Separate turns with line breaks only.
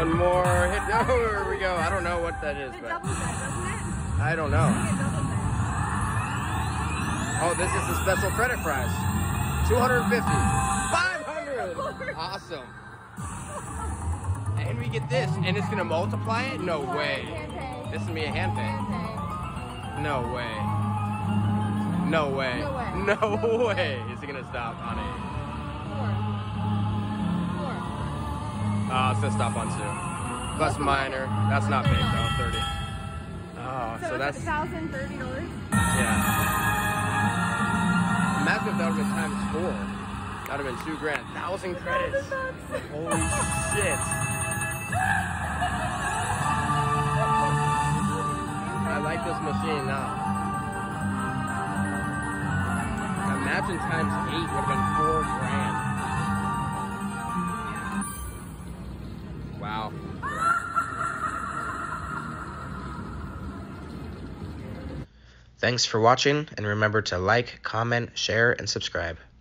One more hit. Oh, here we go. I don't know what that is, but I don't know. Oh, this is the special credit prize. 250. 500. Awesome. And we get this, and it's gonna multiply it? No way. This is gonna be a hand pay. No way. No way. No way. Is it gonna stop on 8? Oh, it's gonna stop on 2. Plus minor. That's not big though. 30. Oh, so that's
$1,030.
yeah. Imagine if that would have been times 4. That would have been $2 grand. 1,000 credits. Holy shit. I like this machine now. Imagine times 8 would have been $4 grand. Wow. Thanks for watching, and remember to like, comment, share, and subscribe.